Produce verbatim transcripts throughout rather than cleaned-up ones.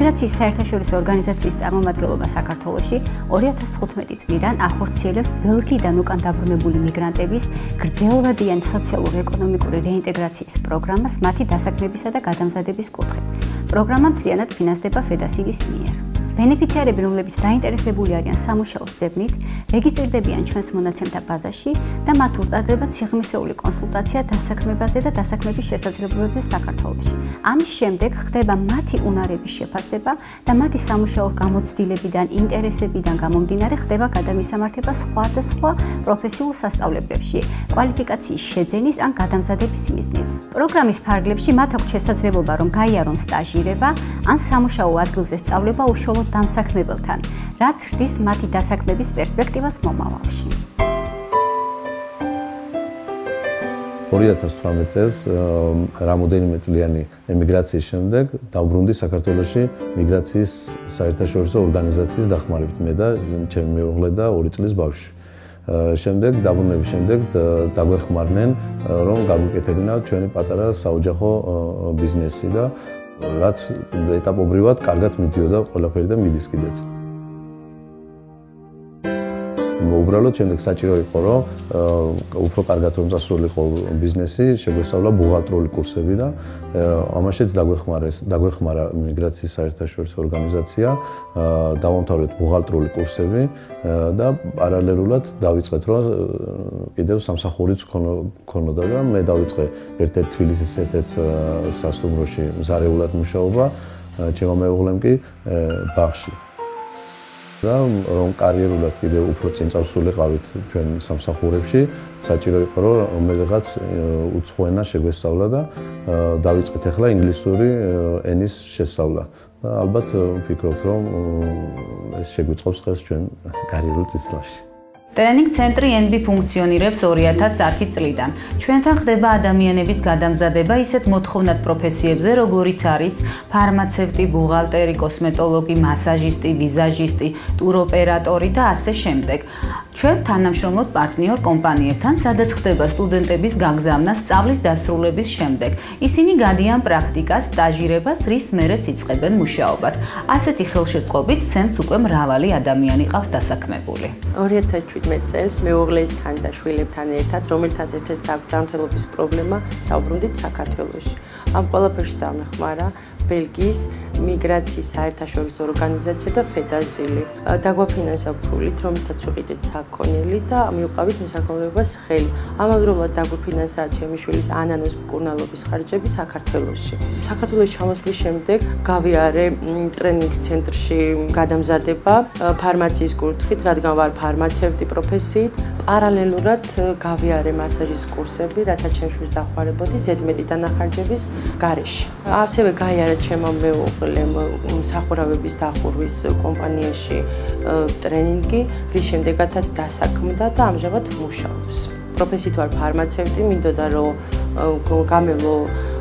მიგრაციის საერთაშორისო ორგანიზაციის წარმომადგენლობა საქართველოში ორი ათას თხუთმეტი წლიდან ახორციელებს ბელგიიდან უკან დაბრუნებული მიგრანტების გრძელვადიანი სოციალურ-ეკონომიკური რეინტეგრაციის პროგრამას მათი დასაქმებისა და გადამზადების კუთხით. პროგრამა მთლიანად ფინანსდება ფედასილის მიერ. ბენეფიციარები, რომლებიც დაინტერესებული არიან სამუშაოს ძებნით, რეგისტრირდებიან ჩვენს მონაცემთა ბაზაში და მათ ურტადებათ სიღრმისეული კონსულტაცია დასაქმებაზე და დასაქმების შესაძლებლობებზე საქართველოში. ამის შემდეგ ხდება მათი უნარების შეფასება და მათი სამუშაო გამოცდილებიდან, ინტერესებიდან გამომდინარე ხდება გადამისამართება სხვადასხვა პროფესიულ სასწავლებლებში, კვალიფიკაციის შეძენის ან გადამზადების მიზნით. პროგრამის ფარგლებში მათ აქვთ შესაძლებლობა, რომ გაიარონ სტაჟირება ან სამუშაო ადგილზე სწავლება უშუალოდ დამსაქმებელთან, რაც ხდის მათი დასაქმების პერსპექტივას მომავალში. ორი ათას თვრამეტ წელს რამოდენიმე წლიანი ემიგრაციის შემდეგ დავბრუნდი საქართველოში მიგრაციის საერთაშორისო ორგანიზაციის დახმარებით მე და ჩემი მეუღლე და ორი წლის ბავშვი. შემდეგ დაბრუნების შემდეგ დაგვეხმარნენ რომ გაგვიკეთებინათ ჩვენი პატარა საოჯახო ბიზნესი და რაც ეტაპობრივად კარგად მიდიოდა ყველაფერი და მიდის კიდეც. უბრალოდ შემდეგ საჭირო იყო რომ უფრო კარგად რომ წასულიყო ბიზნესი, შეგვესწავლა ბუღალტრიული კურსები და ამაშიც დაგვეხმარეს, დაგვეხმარა მიგრაციის საერთაშორისო ორგანიზაცია, დავამთავრეთ ბუღალტრიული კურსები და პარალელურად დავიწყეთ რომ კიდევ სამსახურიც ქონოდა და მე დავიწყე ერთ-ერთ თბილისის ერთ-ერთ სასტუმროში მზარეულად მუშაობა, ჩემო მეუღლემ კი ბაღში. და რომ კარიერულად კიდევ უფრო წინ წავსულიყავით ჩვენ სამსახურებში, საჭირო იყო რომ რომელიღაც უცხო ენა შეგვესწავლა და დავიწყეთ ახლა ინგლისური ენის შესწავლა. და ალბათ ვფიქრობთ რომ ეს შეგვიწყობს ხელს ჩვენ კარიერულ წინსვლაში. ტრენინგ ცენტრი ენ ბი ფუნქციონირებს ორი ათას ათი წლიდან. ჩვენთან ხდება ადამიანების გადამზადება ისეთ მოთხოვნად პროფესიებზე, როგორიც არის ფარმაცევტი, ბუღალტერი, კოსმეტოლოგი, მასაჟისტი, ვიზაჟისტი, ტუროპერატორი და ასე შემდეგ. ჩვენ თანამშრომლობთ პარტნიორ კომპანიებთან, სადაც ხდება სტუდენტების გაგზავნა სწავლის დასრულების შემდეგ. ისინი გადიან პრაქტიკას, სტაჟირებას, რის მერეც იწყებენ მუშაობას. ასეთი ხელშეწყობით სცენს უკვე მრავალი ადამიანი ყავს დასაქმებული. ორი ათას შვიდმეტ წელს მეუღლესთან და შვილებთან ერთად, რომელთაც ერთ-ერთი აქვს ჯანმრთელობის პრობლემა, დავბრუნდით საქართველოში. ამ ყველაფერში დამეხმარა ბელგიის მიგრაციის საერთაშორისო ორგანიზაცია და ფედაზილი. დაგვაფინანსა ფულით, რომელთაც ვიყიდეთ საქონელი და მივყავით მესაქონლეობას ხელი. ამავდროულად დაგვაფინანსა ჩემი შვილის ანანოს მკურნალობის ხარჯები საქართველოში. საქართველოში ჩამოსვლის შემდეგ გავიარე ტრენინგ ცენტრში გადამზადება ფარმაციის კურთხით, რადგან ვარ ფარმაცევტი პროფესიით, პარალელურად გავიარე მასაჟის კურსები, რათა ჩემს შვილს დახმარებოდი ზედმეტი დანახარჯების გარეშე. ასევე გაიარა ჩემო მეუღლემ სახურავების დახურვის კომპანიაში ტრენინგი, რის შემდეგაც დასაქმდა და ამჟამად მუშაობს. პროფესიით ვარ ფარმაცევტი, მინდოდა რომ გამელო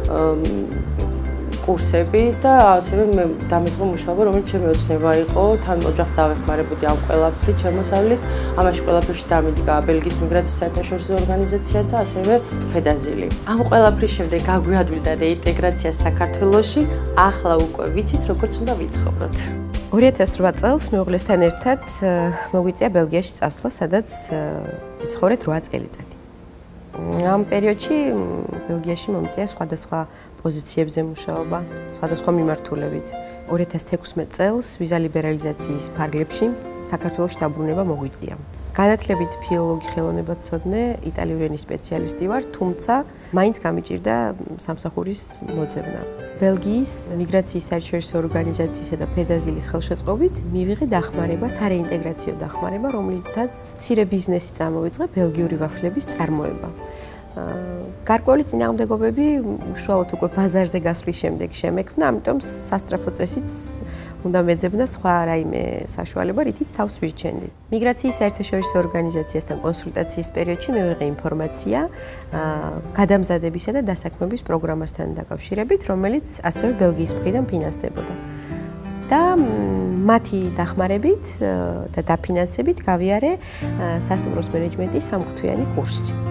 კურსები და ასევე მე დამიწყო მუშაობა, რომელიც ჩემი ოცნება იყო, თან ოჯახს დავეხმარებოდი ამ ყველაფრით ჩემოსავლით. ამაში ყველაფერში დამიდგა ბელგიის მიგრაციის საერთაშორისო ორგანიზაცია და ასევე ფედაზილი. ამ ყველაფრის შემდეგ გაგვიადვილდა რეინტეგრაცია საქართველოში, ახლა უკვე ვიცით როგორც უნდა ვიცხოვროთ. ორი ათას რვა წელს მეუღლესთან ერთად მოგვიწია ბელგიაში წასვლა, სადაც ვიცხოვრეთ რვა წელიწადი. ამ პერიოდში ბელგიაში მომიწია სხვადასხვა პოზიციებზე მუშაობა, სხვადასხვა მიმართულებით. ორი ათას თექვსმეტ წელს ვიზა ლიბერალიზაციის ფარგლებში საქართველოში დაბრუნება მოგვიწია. განათლებით ფილოლოგი ხელოვნებაცოდნე, იტალიური ენის სპეციალისტი ვარ, თუმცა მაინც გამიჭირდა სამსახურის მოძებნა. ბელგიის მიგრაციის საერთაშორისო ორგანიზაციისა და ფედაზილის ხელშეწყობით მივიღე დახმარება, სარეინტეგრაციო დახმარება, რომლითაც მცირე ბიზნესი წამოვიწყე ბელგიური ვაფლების წარმოება. გარკვეული წინააღმდეგობები უშუალოდ უკვე ბაზარზე გასვლის შემდეგ შემექმნა, ამიტომ სასწრაფო წესით უნდა მეძებნა სხვა რაიმე საშუალება, რითიც თავს ვირჩენდით. მიგრაციის საერთაშორისო ორგანიზაციასთან კონსულტაციის პერიოდში მივიღე ინფორმაცია გადამზადებისა და დასაქმების პროგრამასთან დაკავშირებით, რომელიც ასევე ბელგიის მხრიდან ფინანსდებოდა. და მათი დახმარებით და დაფინანსებით გავიარე სასტუმროს მენეჯმენტის სამხუთვიანი კურსი.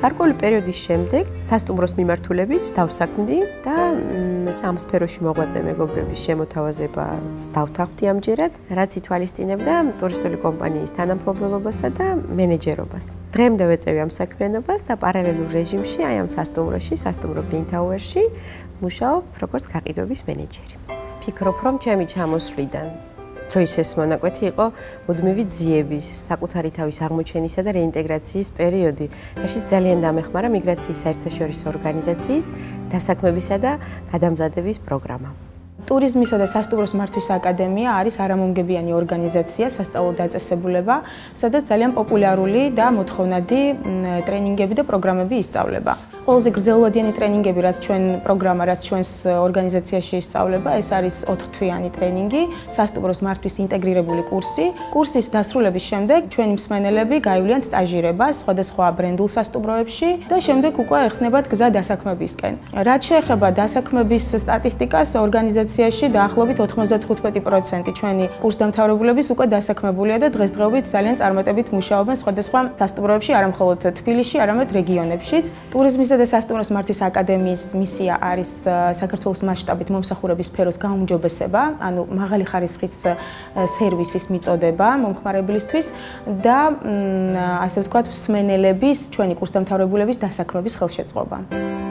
გარკვეული პერიოდის შემდეგ სასტუმროს მიმართულებით დავსაქმდი და ამ სფეროში მოღვაწე მეგობრების შემოთავაზებას დავთანხმდი ამჯერად, რაც ითვალისწინებდა ტურისტული კომპანიის თანამფლობელობასა და მენეჯერობას. დღემდე ვეწევი ამ საქმიანობას და პარალელურ რეჟიმში აი ამ სასტუმროში, სასტუმრო Green Tower-ში მუშაობ როგორც გაყიდვების მენეჯერი. ვფიქრობ, რომ ჩემი ჩამოსვლიდან დროის ეს მონაკვეთი იყო მუდმივი ძიების, საკუთარი თავის აღმოჩენისა და რეინტეგრაციის პერიოდი, რაშიც ძალიან დამეხმარა მიგრაციის საერთაშორისო ორგანიზაციის დასაქმებისა და გადამზადების პროგრამა. ტურიზმისა და სასტუმროს მართვის აკადემია არის არამომგებიანი ორგანიზაცია, სასწავლო დაწესებულება, სადაც ძალიან პოპულარული და მოთხოვნადი ტრენინგები და პროგრამები ისწავლება. ყველაზე გრძელვადიანი ტრენინგები, რაც ჩვენ პროგრამა, რაც ჩვენს ორგანიზაციაში ისწავლება, ეს არის ოთხთვიანი ტრენინგი, სასტუმროს მართვის ინტეგრირებული კურსი. კურსის დასრულების შემდეგ ჩვენი მსმენელები გაივლიან სტაჟირებას სხვადასხვა ბრენდულ სასტუმროებში და შემდეგ უკვე ეხსნებათ გზა დასაქმებისკენ. რაც შეეხება დასაქმების სტატისტიკას, ორგანიზაციაში დაახლოებით ოთხმოცდათხუთმეტი პროცენტი ჩვენი კურსდამთავრებულების უკვე დასაქმებულია და დღესდღეობით ძალიან წარმატებით მუშაობენ სხვადასხვა სასტუმროებში, არა მხოლოდ თბილისში, არამედ რეგიონებშიც. ტურიზმისა და სასტუმროს მართვის აკადემიის მისია არის საქართველოს მასშტაბით მომსახურების სფეროს გაუმჯობესება, ანუ მაღალი ხარისხის სერვისის მიწოდება მომხმარებლისთვის და ასე ვთქვათ, მსმენელების, ჩვენი კურსდამთავრებულების დასაქმების ხელშეწყობა.